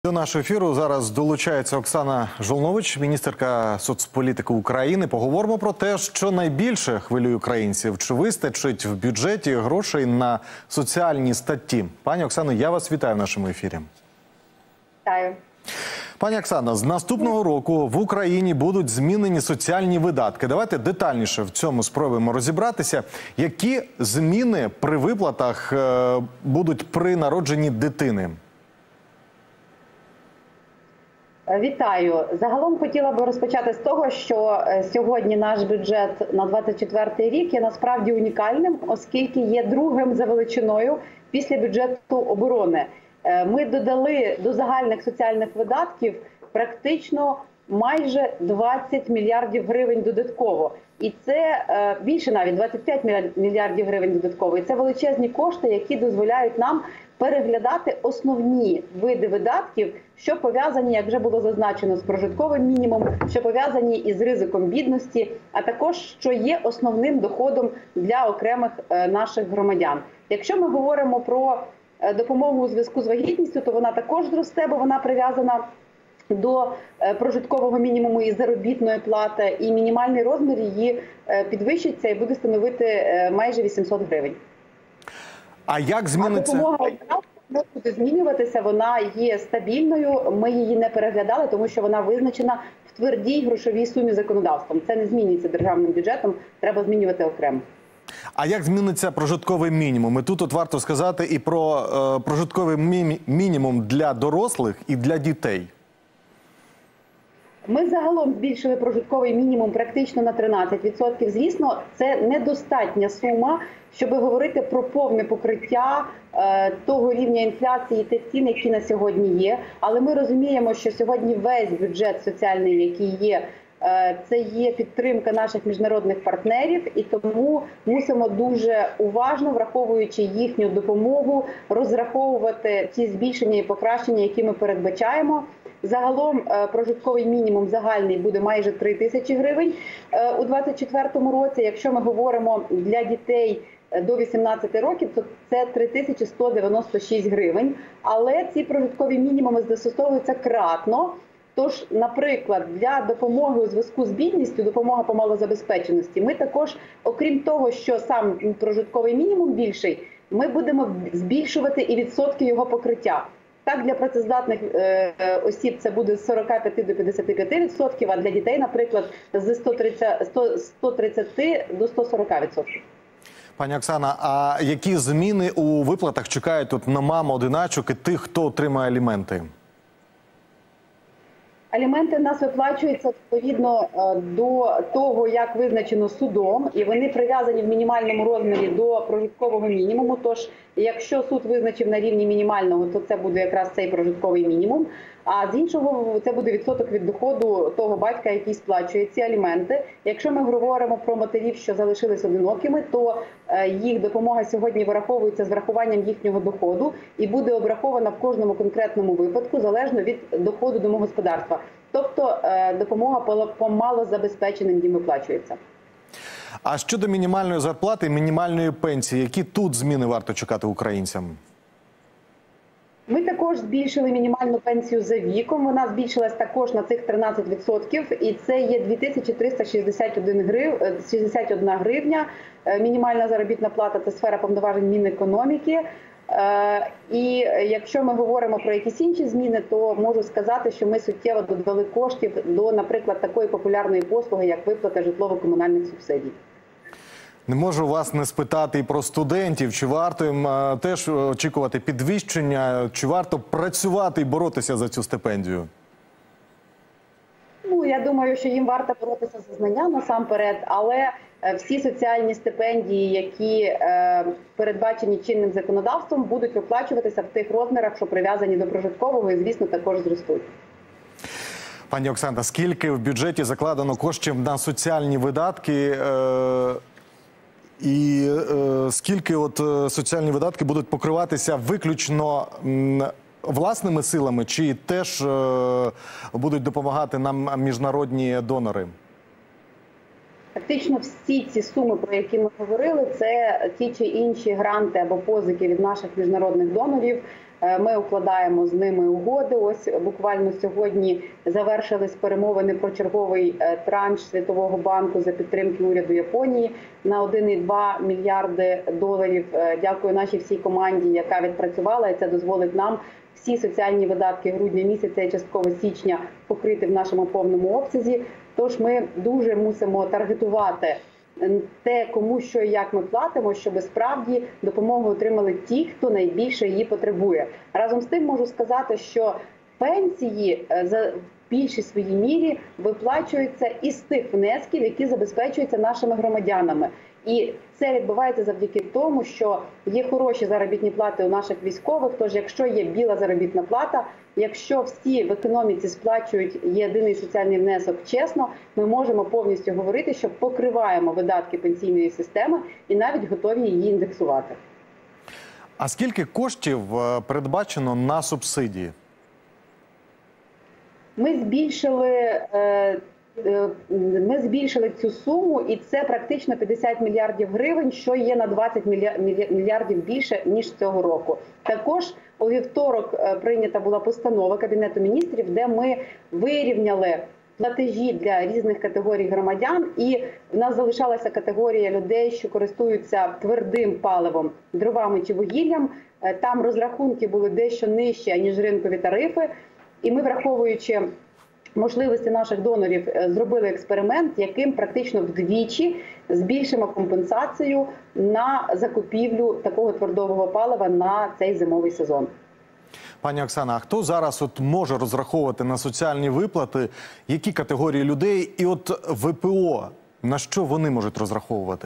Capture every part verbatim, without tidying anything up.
До нашого ефіру зараз долучається Оксана Жолнович, міністерка соцполітики України. Поговоримо про те, що найбільше хвилює українців. Чи вистачить в бюджеті грошей на соціальні статті? Пані Оксано, я вас вітаю в нашому ефірі. Вітаю. Пані Оксано, з наступного року в Україні будуть змінені соціальні видатки. Давайте детальніше в цьому спробуємо розібратися. Які зміни при виплатах е, будуть при народженні дитини? Вітаю. Загалом хотіла би розпочати з того, що сьогодні наш бюджет на двадцять четвертий рік є насправді унікальним, оскільки є другим за величиною після бюджету оборони. Ми додали до загальних соціальних видатків практично майже двадцять мільярдів гривень додатково. І це більше навіть двадцять п'ять мільярдів гривень додатково. І це величезні кошти, які дозволяють нам переглядати основні види видатків, що пов'язані, як вже було зазначено, з прожитковим мінімумом, що пов'язані із ризиком бідності, а також, що є основним доходом для окремих наших громадян. Якщо ми говоримо про допомогу у зв'язку з вагітністю, то вона також зросте, бо вона прив'язана до прожиткового мінімуму і заробітної плати, і мінімальний розмір її підвищиться і буде становити майже вісімсот гривень. А як зміниться? А допомога не буде змінюватися, вона є стабільною, ми її не переглядали, тому що вона визначена в твердій грошовій сумі законодавством. Це не змінюється державним бюджетом, треба змінювати окремо. А як зміниться прожитковий мінімум? І тут от варто сказати і про е, прожитковий мі мінімум для дорослих і для дітей. Ми загалом збільшили прожитковий мінімум практично на тринадцять відсотків. Звісно, це недостатня сума, щоб говорити про повне покриття е, того рівня інфляції, тих цін, які на сьогодні є. Але ми розуміємо, що сьогодні весь бюджет соціальний, який є, е, це є підтримка наших міжнародних партнерів. І тому мусимо дуже уважно, враховуючи їхню допомогу, розраховувати ті збільшення і покращення, які ми передбачаємо. Загалом прожитковий мінімум загальний буде майже три тисячі гривень у двадцять четвертому році. Якщо ми говоримо для дітей до вісімнадцяти років, то це три тисячі сто дев'яносто шість гривень. Але ці прожиткові мінімуми застосовуються кратно. Тож, наприклад, для допомоги у зв'язку з бідністю, допомога по малозабезпеченості, ми також, окрім того, що сам прожитковий мінімум більший, ми будемо збільшувати і відсотки його покриття. Так, для працездатних е, осіб це буде з сорока п'яти до п'ятдесяти п'яти відсотків, а для дітей, наприклад, з ста тридцяти до ста сорока відсотків. Пані Оксана, а які зміни у виплатах чекають тут на мам-одиначок і тих, хто отримає аліменти? Аліменти в нас виплачуються відповідно до того, як визначено судом, і вони прив'язані в мінімальному розмірі до прожиткового мінімуму. Тож, якщо суд визначив на рівні мінімального, то це буде якраз цей прожитковий мінімум. А з іншого, це буде відсоток від доходу того батька, який сплачує ці аліменти. Якщо ми говоримо про матерів, що залишились одинокими, то їх допомога сьогодні вираховується з врахуванням їхнього доходу і буде обрахована в кожному конкретному випадку, залежно від доходу домогосподарства. Тобто допомога по малозабезпеченим їм виплачується. А щодо мінімальної зарплати, мінімальної пенсії, які тут зміни варто чекати українцям? Ми також збільшили мінімальну пенсію за віком. Вона збільшилась також на цих тринадцять відсотків. І це є дві тисячі триста шістдесят одна гривня. Мінімальна заробітна плата – це сфера повноважень Мінекономіки. І якщо ми говоримо про якісь інші зміни, то можу сказати, що ми суттєво додали коштів до, наприклад, такої популярної послуги, як виплата житлово-комунальних субсидій. Не можу вас не спитати і про студентів. Чи варто їм а, теж очікувати підвищення, чи варто працювати і боротися за цю стипендію? Ну, я думаю, що їм варто боротися за знання насамперед, але всі соціальні стипендії, які е, передбачені чинним законодавством, будуть виплачуватися в тих розмірах, що прив'язані до прожиткового і, звісно, також зростуть. Пані Оксана, скільки в бюджеті закладено коштів на соціальні видатки? Е І е, скільки от е, соціальні видатки будуть покриватися виключно м, власними силами, чи теж е, будуть допомагати нам міжнародні донори? Фактично всі ці суми, про які ми говорили, це ті чи інші гранти або позики від наших міжнародних донорів. Ми укладаємо з ними угоди. Ось буквально сьогодні завершились перемовини про черговий транш Світового банку за підтримки уряду Японії на один і два мільярди доларів. Дякую нашій всій команді, яка відпрацювала, і це дозволить нам всі соціальні видатки грудня місяця і частково січня покрити в нашому повному обсязі. Тож ми дуже мусимо таргетувати те, кому що і як ми платимо, щоб справді допомогу отримали ті, хто найбільше її потребує. Разом з тим можу сказати, що пенсії за більшій своїй мірі виплачуються із тих внесків, які забезпечуються нашими громадянами. І це відбувається завдяки тому, що є хороші заробітні плати у наших військових. Тож, якщо є біла заробітна плата, якщо всі в економіці сплачують єдиний соціальний внесок чесно, ми можемо повністю говорити, що покриваємо видатки пенсійної системи і навіть готові її індексувати. А скільки коштів передбачено на субсидії? Ми збільшили... Ми збільшили цю суму, і це практично п'ятдесят мільярдів гривень, що є на двадцять мільярдів більше, ніж цього року. Також у вівторок прийнята була постанова Кабінету міністрів, де ми вирівняли платежі для різних категорій громадян, і в нас залишалася категорія людей, що користуються твердим паливом, дровами чи вугіллям. Там розрахунки були дещо нижчі, ніж ринкові тарифи, і ми, враховуючи можливості наших донорів, зробили експеримент, яким практично вдвічі збільшимо компенсацію на закупівлю такого твердого палива на цей зимовий сезон. Пані Оксана, а хто зараз от може розраховувати на соціальні виплати? Які категорії людей? І от В П О, на що вони можуть розраховувати?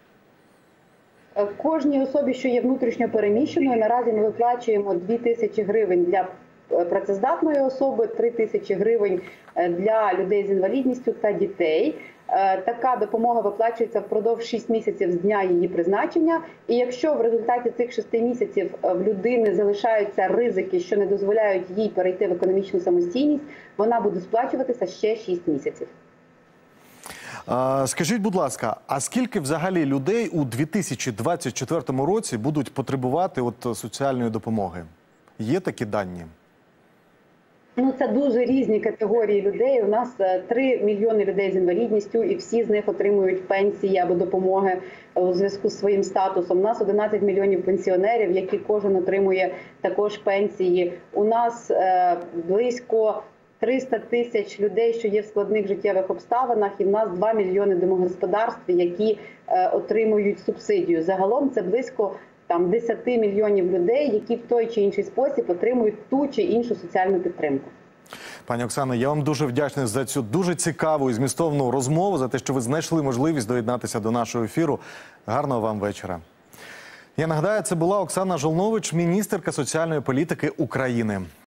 Кожній особі, що є внутрішньо переміщеною, наразі ми виплачуємо дві тисячі гривень для працездатної особи, три тисячі гривень для людей з інвалідністю та дітей. Така допомога виплачується впродовж шести місяців з дня її призначення. І якщо в результаті цих шести місяців в людини залишаються ризики, що не дозволяють їй перейти в економічну самостійність, вона буде сплачуватися ще шість місяців. Скажіть, будь ласка, а скільки взагалі людей у дві тисячі двадцять четвертому році будуть потребувати от соціальної допомоги? Є такі дані? Ну, це дуже різні категорії людей. У нас три мільйони людей з інвалідністю, і всі з них отримують пенсії або допомоги у зв'язку з своїм статусом. У нас одинадцять мільйонів пенсіонерів, які кожен отримує також пенсії. У нас е, близько триста тисяч людей, що є в складних життєвих обставинах, і в нас два мільйони домогосподарств, які е, отримують субсидію. Загалом це близько там десять мільйонів людей, які в той чи інший спосіб отримують ту чи іншу соціальну підтримку. Пані Оксано, я вам дуже вдячний за цю дуже цікаву і змістовну розмову, за те, що ви знайшли можливість доєднатися до нашого ефіру. Гарного вам вечора. Я нагадаю, це була Оксана Жолнович, міністерка соціальної політики України.